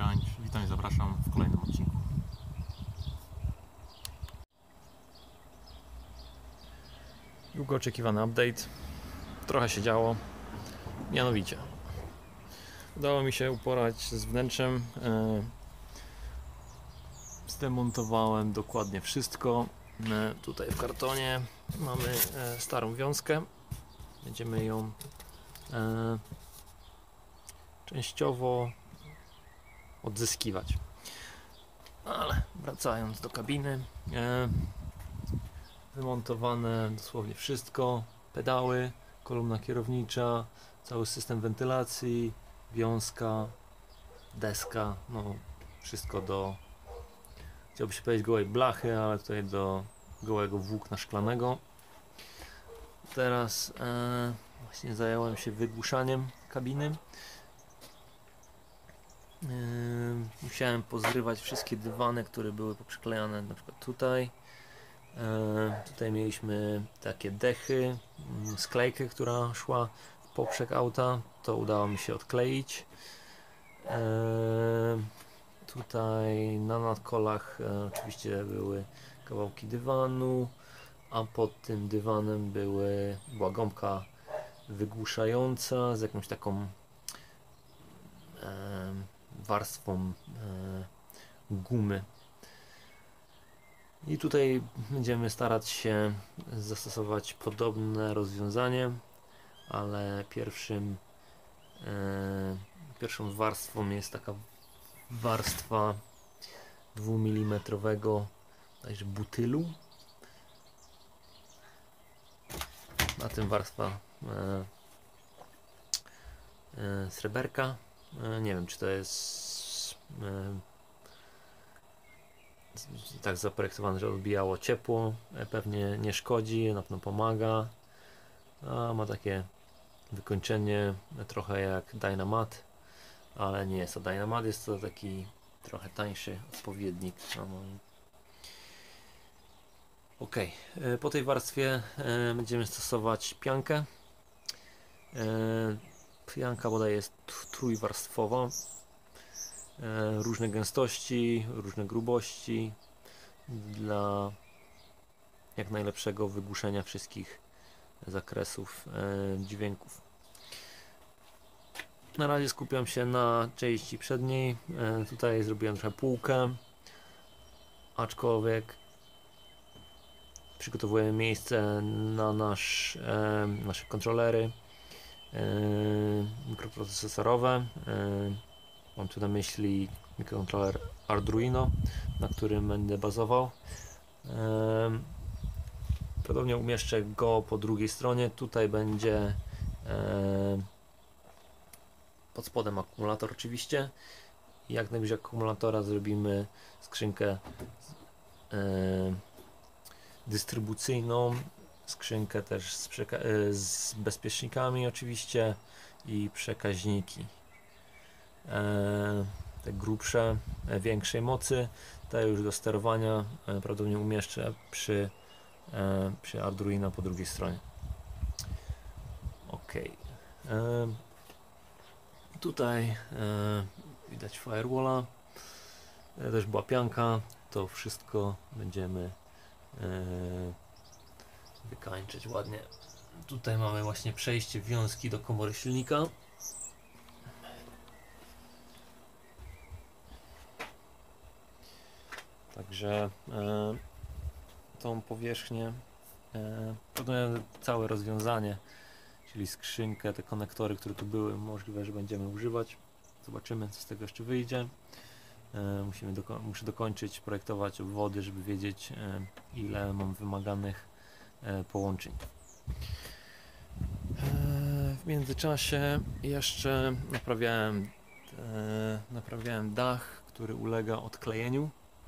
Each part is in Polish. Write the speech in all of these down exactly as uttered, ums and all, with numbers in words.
Grańcz. Witam i zapraszam w kolejnym odcinku. Długo oczekiwany update. Trochę się działo. Mianowicie udało mi się uporać z wnętrzem. Zdemontowałem dokładnie wszystko. Tutaj w kartonie mamy starą wiązkę. Będziemy ją częściowo odzyskiwać. Ale wracając do kabiny, e, wymontowane dosłownie wszystko, pedały, kolumna kierownicza, cały system wentylacji, wiązka, deska, no wszystko do, chciałby się powiedzieć gołej blachy, ale tutaj do gołego włókna szklanego. Teraz e, właśnie zająłem się wygłuszaniem kabiny. Yy, musiałem pozrywać wszystkie dywany, które były poprzyklejane, na przykład tutaj. Yy, tutaj mieliśmy takie dechy, yy, sklejkę, która szła w poprzek auta, to udało mi się odkleić. Yy, tutaj na nadkolach yy, oczywiście były kawałki dywanu, a pod tym dywanem były, była gąbka wygłuszająca z jakąś taką yy, warstwą e, gumy. I tutaj będziemy starać się zastosować podobne rozwiązanie, ale pierwszym e, pierwszą warstwą jest taka warstwa dwumilimetrowego także butylu. Na tym warstwa e, e, sreberka. Nie wiem, czy to jest e, tak zaprojektowane, że odbijało ciepło. Pewnie nie szkodzi, na pewno pomaga. A ma takie wykończenie trochę jak Dynamat, ale nie jest to Dynamat, jest to taki trochę tańszy odpowiednik. No, no. Ok, po tej warstwie e, będziemy stosować piankę. E, Pianka bodaj jest trójwarstwowa, e, różne gęstości, różne grubości dla jak najlepszego wygłuszenia wszystkich zakresów e, dźwięków. Na razie skupiam się na części przedniej. E, tutaj zrobiłem trochę półkę, aczkolwiek przygotowujemy miejsce na nasz, e, nasze kontrolery mikroprocesorowe. Mam tu na myśli mikrokontroler Arduino, na którym będę bazował. Podobnie umieszczę go po drugiej stronie. Tutaj będzie pod spodem akumulator oczywiście. Jak najbliżej akumulatora zrobimy skrzynkę dystrybucyjną, skrzynkę też z, z bezpiecznikami oczywiście i przekaźniki. E, te grubsze, e, większej mocy, te już do sterowania e, prawdopodobnie umieszczę przy, e, przy Arduino po drugiej stronie. Ok. E, tutaj e, widać firewalla, e, też była pianka, to wszystko będziemy e, wykańczyć ładnie. Tutaj mamy właśnie przejście wiązki do komory silnika. Także e, tą powierzchnię, e, całe rozwiązanie, czyli skrzynkę, te konektory, które tu były, możliwe, że będziemy używać. Zobaczymy, co z tego jeszcze wyjdzie. E, musimy doko muszę dokończyć, projektować obwody, żeby wiedzieć, e, ile mam wymaganych e, połączeń. W międzyczasie jeszcze naprawiałem, e, naprawiałem dach, który ulega odklejeniu.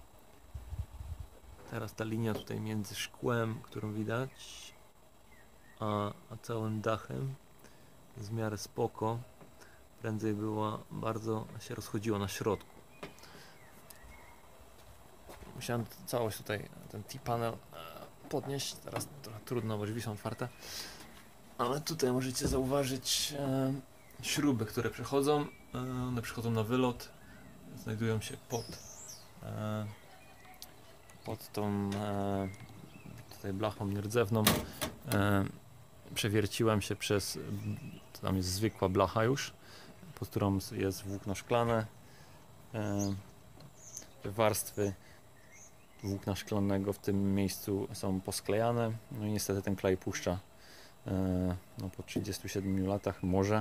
Teraz ta linia tutaj między szkłem, którą widać, a, a całym dachem jest w miarę spoko. Prędzej była bardzo się rozchodziła na środku. Musiałem całość tutaj, ten T-panel podnieść. Teraz trochę trudno, bo drzwi są otwarte. Ale tutaj możecie zauważyć e, śruby, które przechodzą. E, one przechodzą na wylot. znajdują się pod e, pod tą e, tutaj blachą nierdzewną. E, przewierciłem się przez, to tam jest zwykła blacha już, pod którą jest włókno szklane. E, te warstwy włókna szklanego w tym miejscu są posklejane, no i niestety ten klej puszcza e, no, po trzydziestu siedmiu latach może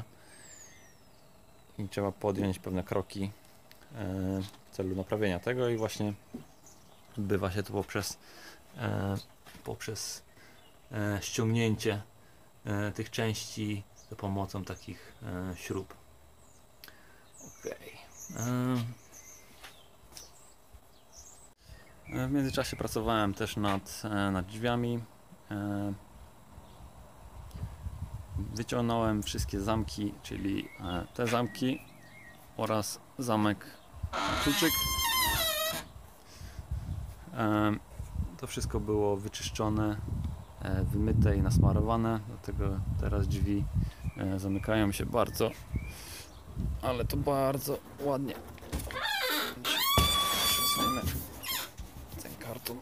i trzeba podjąć pewne kroki e, w celu naprawienia tego i właśnie odbywa się to poprzez e, poprzez e, ściągnięcie e, tych części za pomocą takich e, śrub. Ok. W międzyczasie pracowałem też nad, nad drzwiami. Wyciągnąłem wszystkie zamki, czyli te zamki oraz zamek kluczyk. To wszystko było wyczyszczone, wymyte i nasmarowane, dlatego teraz drzwi zamykają się bardzo, ale to bardzo ładnie. Przesuńmy ten karton.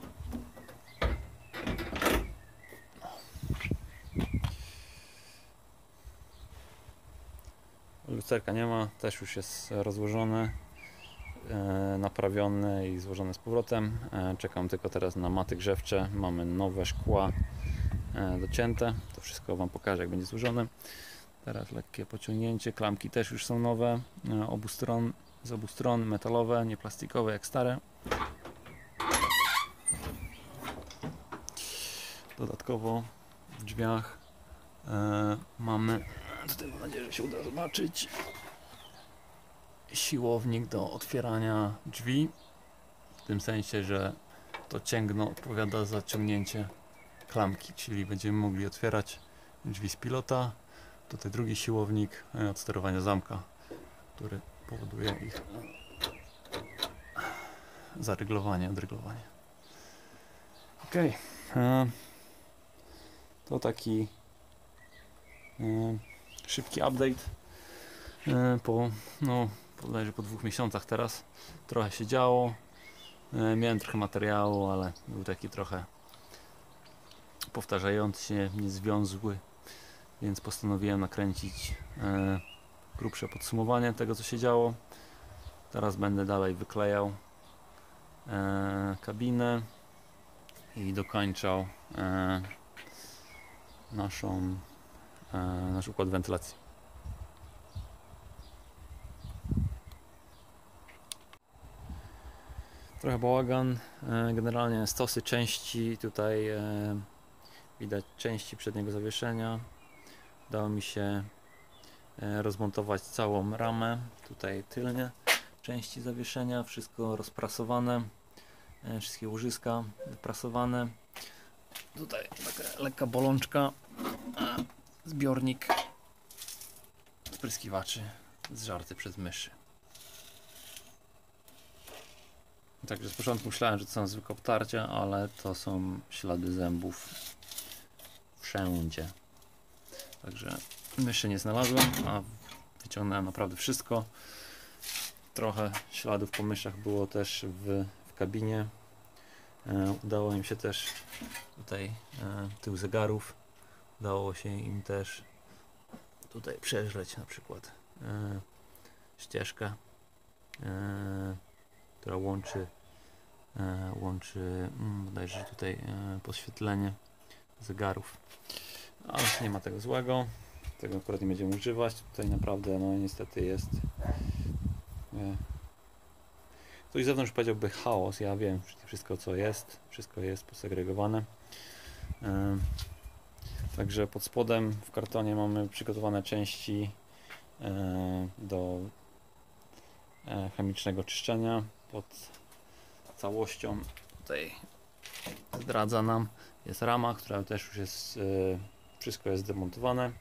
Lusterka nie ma, też już jest rozłożone, e, naprawione i złożone z powrotem. E, czekam tylko teraz na maty grzewcze. Mamy nowe szkła e, docięte. To wszystko Wam pokażę, jak będzie złożone. Teraz lekkie pociągnięcie. Klamki też już są nowe, e, obu stron, z obu stron, metalowe, nie plastikowe jak stare. Dodatkowo w drzwiach e, mamy, tutaj mam nadzieję, że się uda zobaczyć, siłownik do otwierania drzwi, w tym sensie, że to cięgno odpowiada za ciągnięcie klamki, czyli będziemy mogli otwierać drzwi z pilota. Tutaj drugi siłownik od sterowania zamka, który powoduje ich zaryglowanie, odryglowanie. Ok, to taki szybki update po, no, bodajże po dwóch miesiącach teraz. Trochę się działo, miałem trochę materiału, ale był taki trochę powtarzający się, niezwiązły, więc postanowiłem nakręcić grubsze podsumowanie tego, co się działo. Teraz będę dalej wyklejał kabinę i dokończał naszą, nasz układ wentylacji. Trochę bałagan, generalnie stosy części, tutaj widać części przedniego zawieszenia. Udało mi się rozmontować całą ramę, tutaj tylnie części zawieszenia, wszystko rozprasowane, wszystkie łożyska wyprasowane. Tutaj taka lekka bolączka, zbiornik spryskiwaczy zżarty przez myszy. Także z początku myślałem, że to są zwykłe obtarcia, ale to są ślady zębów wszędzie. Także myszy nie znalazłem, a wyciągnąłem naprawdę wszystko. Trochę śladów po myszach było też w, w kabinie. E, udało im się też tutaj e, tył zegarów, udało się im też tutaj przeżreć na przykład e, ścieżkę, e, która łączy, e, łączy mm, bodajże tutaj e, podświetlenie zegarów. Ale nie ma tego złego, tego akurat nie będziemy używać. Tutaj naprawdę no niestety jest e, ktoś z zewnątrz powiedziałby chaos. Ja wiem wszystko, co jest, wszystko jest posegregowane. E, także pod spodem w kartonie mamy przygotowane części e, do e, chemicznego czyszczenia. Pod całością tutaj zdradza nam jest rama, która też już jest, e, wszystko jest demontowane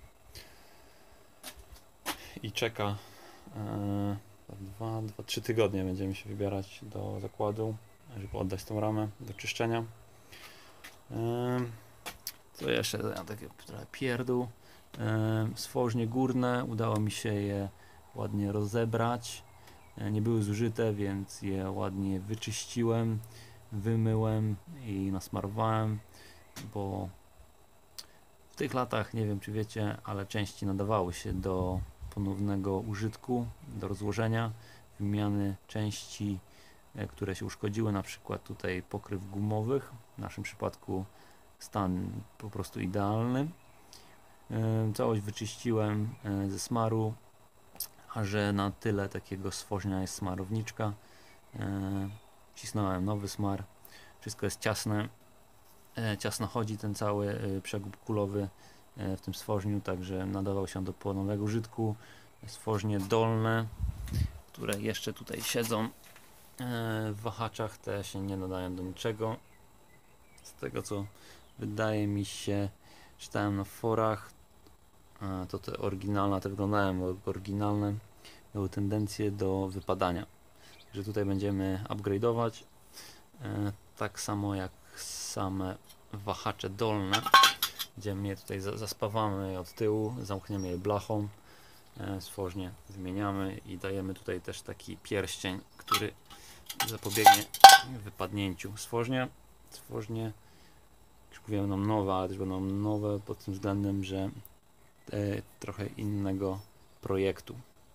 i czeka e, dwa, dwa, trzy tygodnie będziemy się wybierać do zakładu, żeby oddać tą ramę do czyszczenia. E, co jeszcze? Takie trochę pierdół. E, stworzenie górne, udało mi się je ładnie rozebrać. nie były zużyte, więc je ładnie wyczyściłem, wymyłem i nasmarowałem, bo w tych latach, nie wiem czy wiecie, ale części nadawały się do ponownego użytku, do rozłożenia, wymiany części, które się uszkodziły, na przykład tutaj pokryw gumowych, w naszym przypadku stan po prostu idealny. Całość wyczyściłem ze smaru, a że na tyle takiego stworzenia jest smarowniczka, cisnąłem nowy smar, wszystko jest ciasne, ciasno chodzi ten cały przegub kulowy w tym stworzniu, także nadawał się do ponownego użytku. Stworznie dolne, które jeszcze tutaj siedzą w wahaczach, te się nie nadają do niczego. Z tego co wydaje mi się, czytałem na forach, to te oryginalne, te wyglądają jak oryginalne, miały tendencję do wypadania. Także tutaj będziemy upgrade'ować, tak samo jak same wahacze dolne. Będziemy je tutaj zaspawamy od tyłu, zamkniemy je blachą, stworznie wymieniamy i dajemy tutaj też taki pierścień, który zapobiegnie wypadnięciu. Stworznie, stworznie już mówiłem, nam nowe, ale też będą nowe pod tym względem, że e, trochę innego projektu,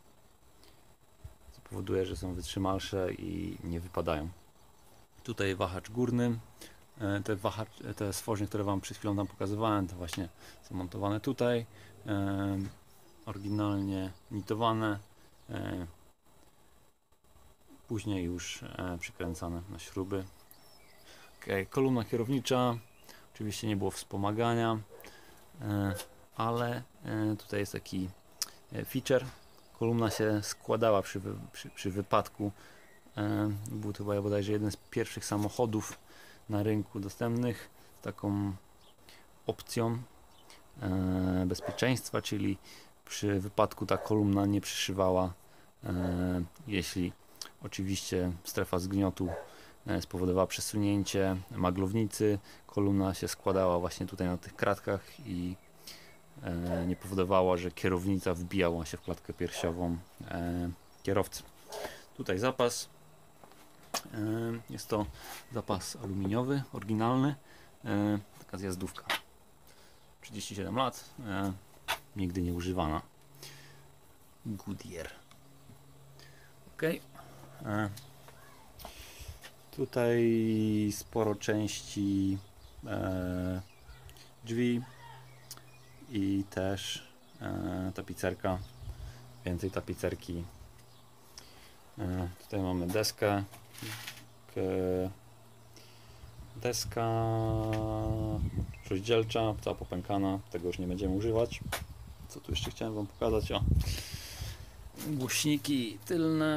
co powoduje, że są wytrzymalsze i nie wypadają. Tutaj wahacz górny, e, te, wahacz, te stworznie, które Wam przed chwilą tam pokazywałem, to właśnie są montowane tutaj, e, oryginalnie nitowane, e, później już e, przykręcane na śruby. Okay, kolumna kierownicza, oczywiście nie było wspomagania, e, ale e, tutaj jest taki feature. Kolumna się składała przy, wy, przy, przy wypadku. E, był to chyba bodajże jeden z pierwszych samochodów na rynku dostępnych z taką opcją e, bezpieczeństwa, czyli przy wypadku ta kolumna nie przyszywała, e, jeśli oczywiście strefa zgniotu spowodowała przesunięcie maglownicy, kolumna się składała właśnie tutaj na tych kratkach i e, nie powodowała, że kierownica wbijała się w klatkę piersiową e, kierowcy. Tutaj zapas, e, jest to zapas aluminiowy, oryginalny, e, taka zjazdówka, trzydzieści siedem lat, e, nigdy nie używana, Goodyear. Ok. E, Tutaj sporo części e, drzwi i też e, tapicerka, więcej tapicerki. E, tutaj mamy deskę, k, deska rozdzielcza, cała popękana, tego już nie będziemy używać. Co tu jeszcze chciałem Wam pokazać? O, głośniki tylne,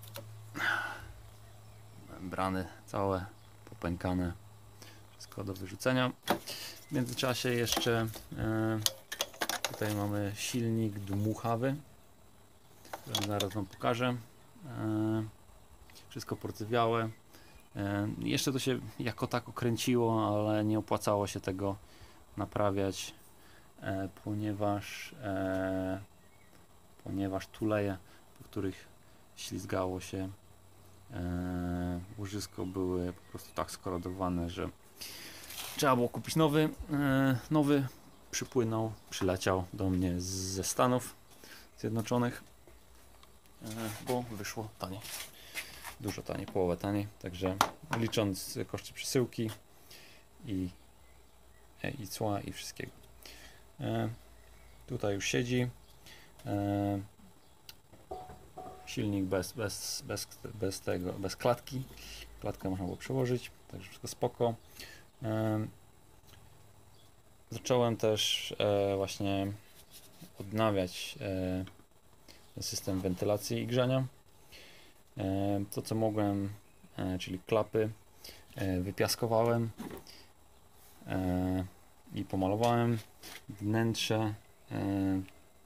membrany całe popękane, wszystko do wyrzucenia. W międzyczasie jeszcze e, tutaj mamy silnik dmuchawy, który zaraz Wam pokażę. E, wszystko porcewiałe. E, jeszcze to się jako tako kręciło, ale nie opłacało się tego naprawiać, e, ponieważ e, ponieważ tuleje, po których ślizgało się e, łożysko, były po prostu tak skorodowane, że trzeba było kupić nowy. E, nowy przypłynął, przyleciał do mnie ze Stanów Zjednoczonych, e, bo wyszło taniej, dużo taniej, połowę taniej, także licząc koszty przesyłki i, e, i cła i wszystkiego. E, tutaj już siedzi. E, silnik bez, bez, bez, bez tego, bez klatki. Klatkę można było przełożyć, także wszystko spoko. E, zacząłem też e, właśnie odnawiać e, system wentylacji i grzania. E, to co mogłem, e, czyli klapy, e, wypiaskowałem e, i pomalowałem. Wnętrze, e,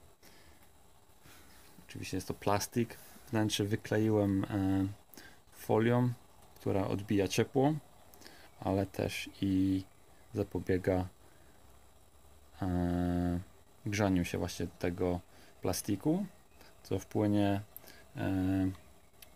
oczywiście jest to plastik, wnętrze wykleiłem e, folią, która odbija ciepło, ale też i zapobiega e, grzaniu się właśnie tego plastiku, co wpłynie e,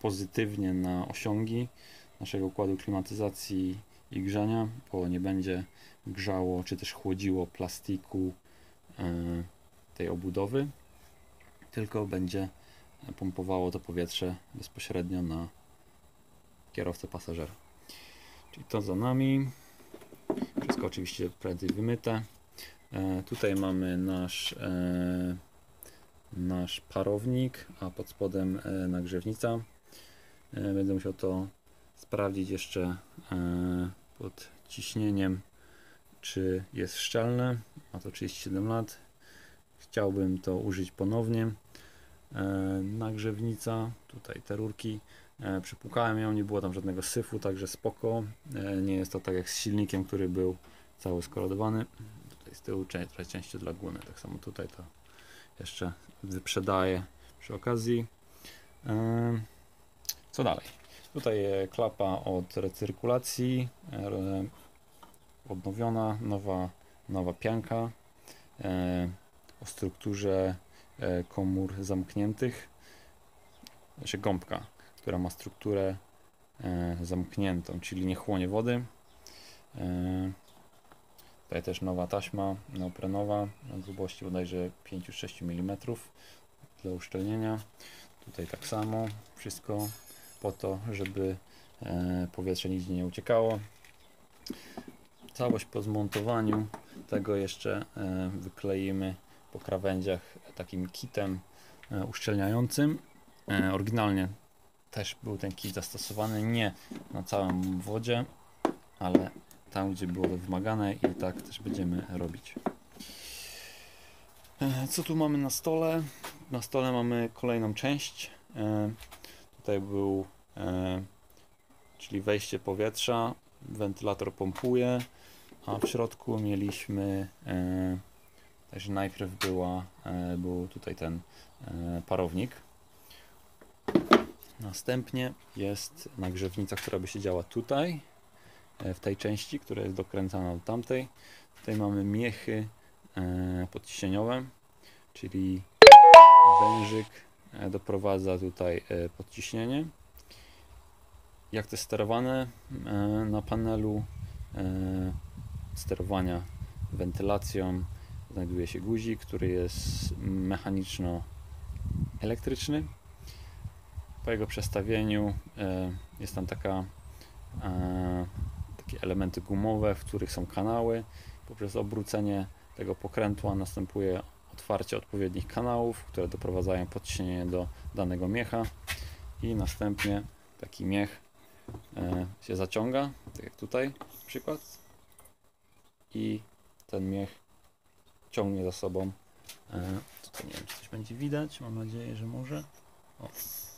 pozytywnie na osiągi naszego układu klimatyzacji i grzania, bo nie będzie grzało czy też chłodziło plastiku tej obudowy, tylko będzie pompowało to powietrze bezpośrednio na kierowcę, pasażera. Czyli to za nami. Wszystko oczywiście prędzej wymyte. E, tutaj mamy nasz, e, nasz parownik, a pod spodem e, nagrzewnica. E, będę musiał to sprawdzić jeszcze e, pod ciśnieniem, czy jest szczelne. Ma to trzydzieści siedem lat. Chciałbym to użyć ponownie. E, nagrzewnica, tutaj te rurki. E, przypukałem ją, nie było tam żadnego syfu, także spoko. E, nie jest to tak jak z silnikiem, który był cały skorodowany. Tutaj z tyłu trochę części dla gumy, tak samo tutaj to jeszcze wyprzedaję przy okazji. E, co dalej? Tutaj klapa od recyrkulacji, e, odnowiona, nowa, nowa pianka e, o strukturze e, komór zamkniętych, znaczy gąbka, która ma strukturę e, zamkniętą, czyli nie chłonie wody. E, tutaj też nowa taśma neoprenowa na grubości bodajże pięć do sześciu milimetrów dla uszczelnienia. Tutaj tak samo wszystko po to, żeby e, powietrze nigdzie nie uciekało. Całość po zmontowaniu tego jeszcze e, wykleimy po krawędziach takim kitem e, uszczelniającym. E, oryginalnie też był ten kit zastosowany nie na całym wodzie, ale tam, gdzie było to wymagane, i tak też będziemy robić. E, co tu mamy na stole? Na stole mamy kolejną część. E, tutaj był, e, czyli wejście powietrza, wentylator pompuje, a w środku mieliśmy, e, także najpierw była, e, był tutaj ten e, parownik. Następnie jest nagrzewnica, która by się działa tutaj, e, w tej części, która jest dokręcana do tamtej. Tutaj mamy miechy e, podciśnieniowe, czyli wężyk e, doprowadza tutaj e, podciśnienie. Jak to jest sterowane? E, na panelu e, sterowania wentylacją znajduje się guzik, który jest mechaniczno-elektryczny. Po jego przestawieniu e, jest tam taka, e, takie elementy gumowe, w których są kanały. Poprzez obrócenie tego pokrętła następuje otwarcie odpowiednich kanałów, które doprowadzają podciśnienie do danego miecha, i następnie taki miech e, się zaciąga, tak jak tutaj przykład, i ten miech ciągnie za sobą. E, tutaj nie wiem, czy coś będzie widać, mam nadzieję, że może. O.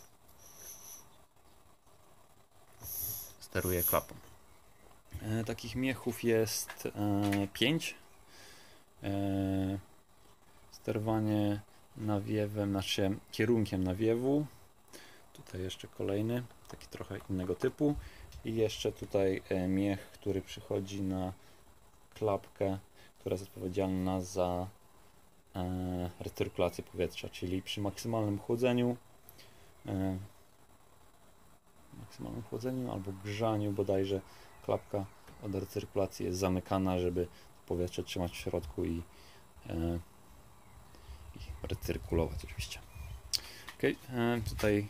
Steruje klapą. E, takich miechów jest e, pięć. E, sterowanie nawiewem, znaczy kierunkiem nawiewu. Tutaj jeszcze kolejny, taki trochę innego typu. I jeszcze tutaj e, miech, który przychodzi na klapkę, która jest odpowiedzialna za e, recyrkulację powietrza, czyli przy maksymalnym chłodzeniu e, maksymalnym chłodzeniu albo grzaniu bodajże klapka od recyrkulacji jest zamykana, żeby powietrze trzymać w środku i, e, i recyrkulować oczywiście. Ok, e, tutaj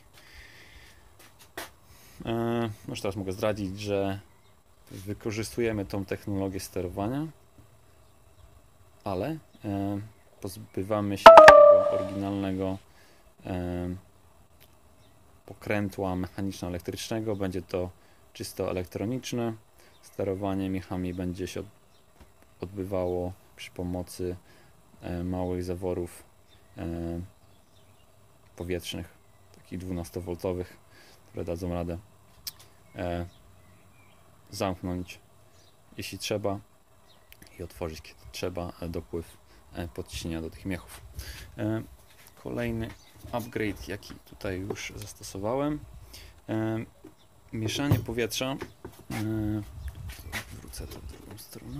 e, już teraz mogę zdradzić, że wykorzystujemy tą technologię sterowania, ale e, pozbywamy się tego oryginalnego e, pokrętła mechaniczno-elektrycznego. Będzie to czysto elektroniczne. Sterowanie miechami będzie się odbywało przy pomocy e, małych zaworów e, powietrznych, takich dwunastowoltowych, które dadzą radę e, zamknąć, jeśli trzeba, i otworzyć, kiedy trzeba, dopływ e, podciśnienia do tych miechów. E, kolejny upgrade, jaki tutaj już zastosowałem, e, mieszanie powietrza. E, wrócę to w drugą stronę.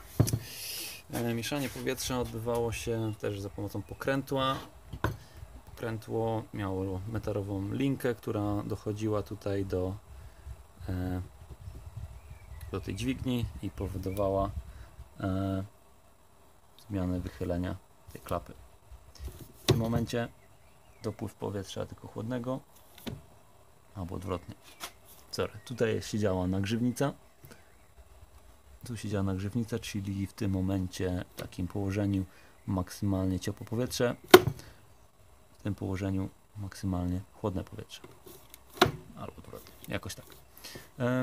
E, mieszanie powietrza odbywało się też za pomocą pokrętła. pokrętło miało metalową linkę, która dochodziła tutaj do, e, do tej dźwigni i powodowała e, zmianę wychylenia tej klapy. W tym momencie dopływ powietrza tylko chłodnego, albo odwrotnie. Sorry, tutaj siedziała nagrzewnica. Tu siedziała nagrzewnica, czyli w tym momencie w takim położeniu maksymalnie ciepłe powietrze, w tym położeniu maksymalnie chłodne powietrze. Albo odwrotnie, jakoś tak. E,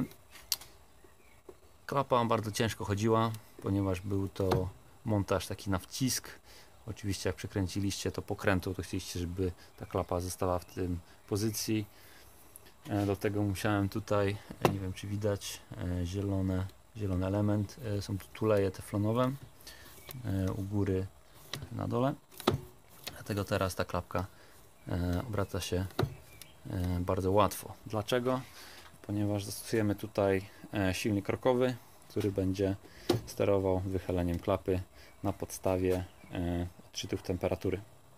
klapa bardzo ciężko chodziła, ponieważ był to montaż taki na wcisk. Oczywiście jak przekręciliście to pokrętło, to chcieliście, żeby ta klapa została w tym pozycji. E, do tego musiałem tutaj, nie wiem czy widać, e, zielone, zielony element. E, są tu tuleje teflonowe e, u góry, na dole. Dlatego teraz ta klapka e, obraca się e, bardzo łatwo. Dlaczego? Ponieważ zastosujemy tutaj e, silnik rokowy, który będzie sterował wychyleniem klapy na podstawie e, odczytów temperatury.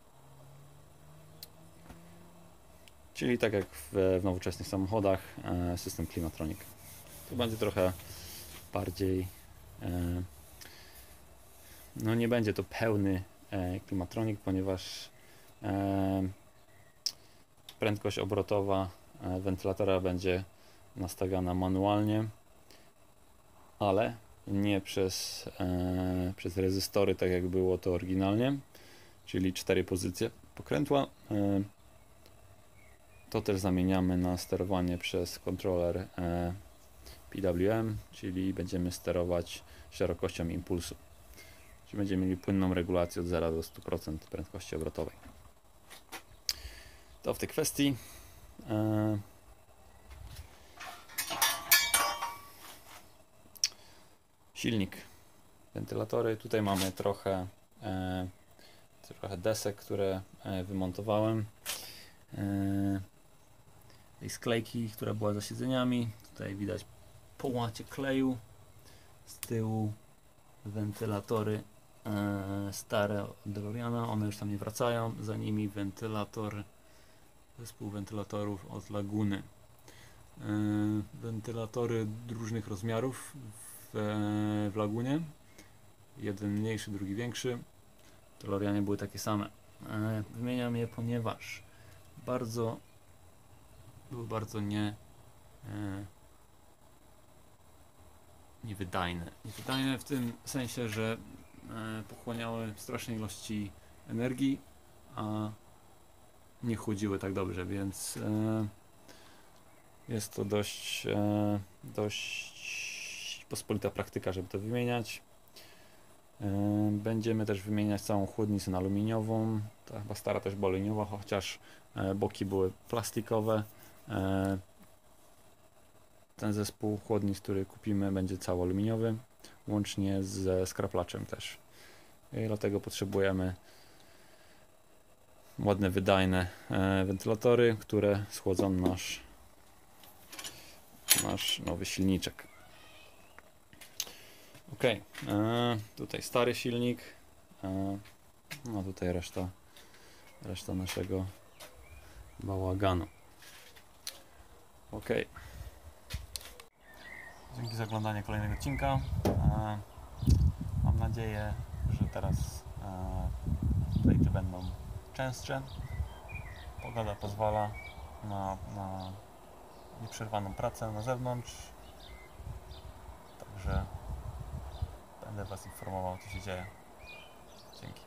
Czyli tak jak w, w nowoczesnych samochodach, e, system Klimatronic. To będzie trochę bardziej, e, no nie będzie to pełny e, Klimatronic, ponieważ e, prędkość obrotowa e, wentylatora będzie nastawiana manualnie, ale nie przez, e, przez rezystory, tak jak było to oryginalnie, czyli cztery pozycje pokrętła. E, to też zamieniamy na sterowanie przez kontroler e, P W M, czyli będziemy sterować szerokością impulsu. Czyli będziemy mieli płynną regulację od zera do stu procent prędkości obrotowej. To w tej kwestii. E, silnik, wentylatory. Tutaj mamy trochę, e, trochę desek, które e, wymontowałem. E, tej sklejki, która była za siedzeniami. Tutaj widać po łacie kleju. Z tyłu wentylatory e, stare od DeLoreana, one już tam nie wracają. Za nimi wentylator, zespół wentylatorów od Laguny. E, wentylatory różnych rozmiarów w, e, w Lagunie. Jeden mniejszy, drugi większy. W DeLoreanie były takie same. E, wymieniam je, ponieważ bardzo były bardzo nie e, niewydajne. Niewydajne w tym sensie, że e, pochłaniały straszne ilości energii, a nie chłodziły tak dobrze, więc e, jest to dość, e, dość pospolita praktyka, żeby to wymieniać. E, będziemy też wymieniać całą chłodnicę na aluminiową. Ta chyba stara też była aluminiowa, chociaż e, boki były plastikowe. E, ten zespół chłodnic, który kupimy, będzie cały aluminiowy, łącznie ze skraplaczem też. I dlatego potrzebujemy ładne, wydajne e, wentylatory, które schłodzą nasz, nasz nowy silniczek. Ok, e, tutaj stary silnik, e, no tutaj reszta, reszta naszego bałaganu. Ok. Dzięki za oglądanie kolejnego odcinka. E, mam nadzieję, że teraz e, update'y będą częstsze. Pogoda pozwala na, na nieprzerwaną pracę na zewnątrz. Także będę Was informował, co się dzieje. Dzięki.